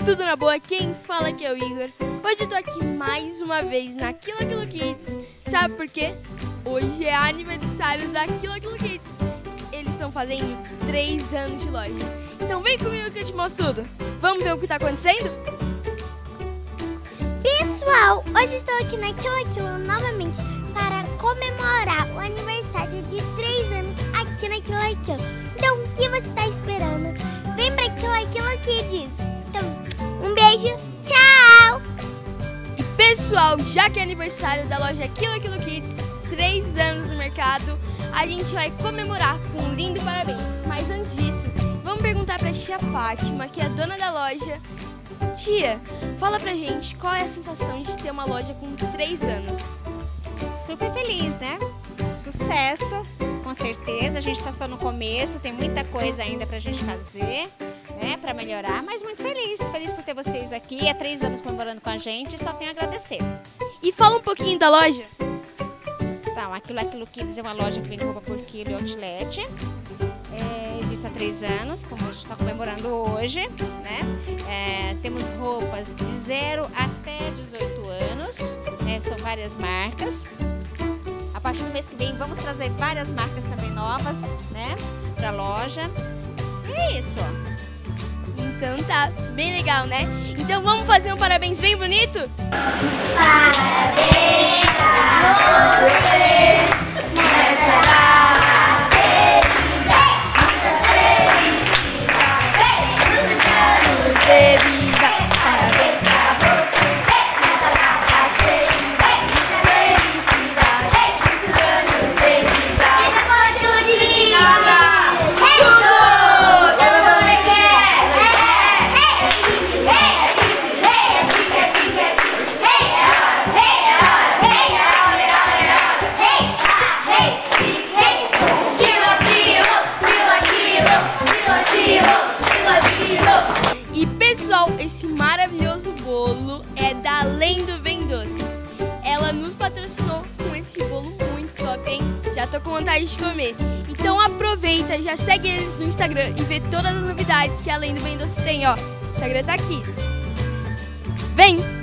Tudo na boa? Quem fala aqui é o Igor. Hoje eu tô aqui mais uma vez na Aquilo Aquilo Kids. Sabe por quê? Hoje é aniversário da Aquilo Aquilo Kids. Eles estão fazendo 3 anos de loja. Então vem comigo que eu te mostro tudo. Vamos ver o que tá acontecendo? Pessoal, hoje estou aqui na Aquilo Aquilo novamente para comemorar o aniversário de 3 anos aqui na Aquilo Aquilo. Então o que você está esperando? Vem para Aquilo Aquilo Kids. Então, um beijo, tchau! E pessoal, já que é aniversário da loja Aquilo Aquilo Kids, 3 anos no mercado, a gente vai comemorar com um lindo parabéns. Mas antes disso, vamos perguntar para a tia Fátima, que é a dona da loja. Tia, fala pra gente qual é a sensação de ter uma loja com 3 anos. Super feliz, né? Sucesso, com certeza. A gente tá só no começo, tem muita coisa ainda pra gente fazer, né? Pra melhorar, mas muito feliz. Feliz por ter vocês aqui, há 3 anos comemorando com a gente, só tenho a agradecer. E fala um pouquinho da loja. Então, Aquilo Aquilo Kids é uma loja que vende roupa por quilo e outlet. Existe há 3 anos, como a gente está comemorando hoje, né? Temos roupas de 0 até 18 anos, são várias marcas. A partir do mês que vem vamos trazer várias marcas também novas, né, para a loja. E é isso. Então tá, bem legal, né? Então vamos fazer um parabéns bem bonito? Parabéns a você nessa data querida, muitas felicidades, muitos anos de vida. Parabéns pra você nessa data querida, muitas felicidades, muitos anos de vida. E pessoal, esse maravilhoso bolo é da Além do Bem Doces. Ela nos patrocinou com esse bolo muito top, hein? Já tô com vontade de comer. Então aproveita, já segue eles no Instagram e vê todas as novidades que a Além do Bem Doces tem, ó. O Instagram tá aqui. Vem!